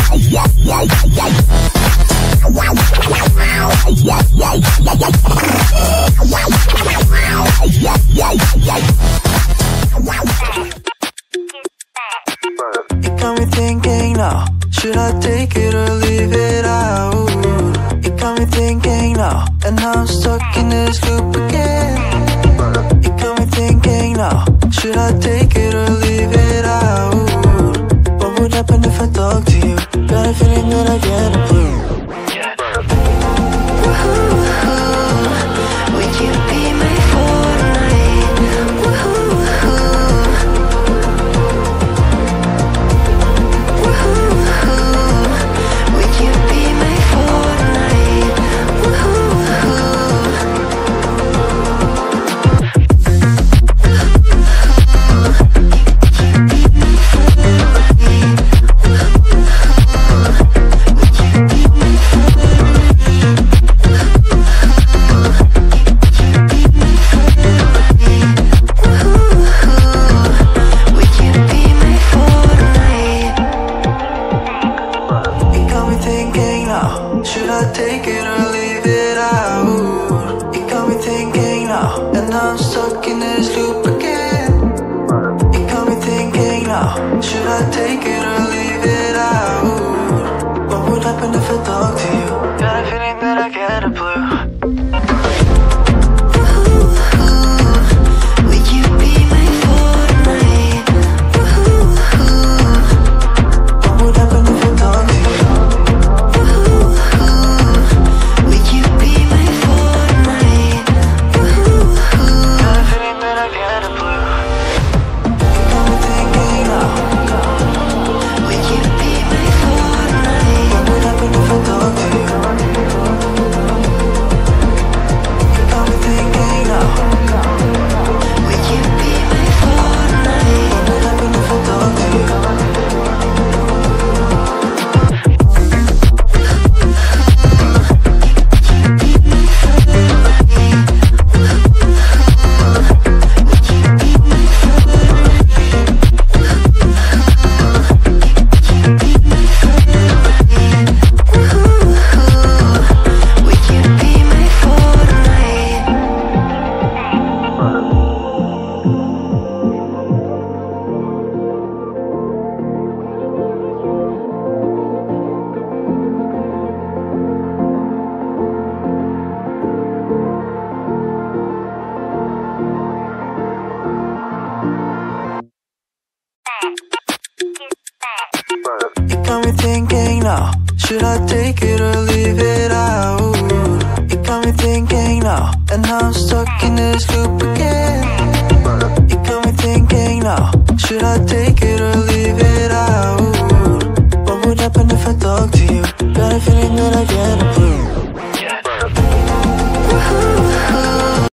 It got me thinking now, should I take it or leave it out? It got me thinking now, and now I'm stuck in this loop again. It got me thinking now, should I take it or leave it out? What would happen if I talk to you? Got a feeling that I get a clue. Would you be my Fortnite? Would you be my Fortnite? Should I take it or leave it out? It got me thinking now, and now I'm stuck in this loop again. It got me thinking now, should I take it or leave it out? What would happen if I talk to you? Got a feeling that I get a blue. It got me thinking now, should I take it or leave it out? It got me thinking now, and now I'm stuck in this loop again. It got me thinking now, should I take it or leave it out? What would happen if I talk to you? Got a feeling that I get a clue.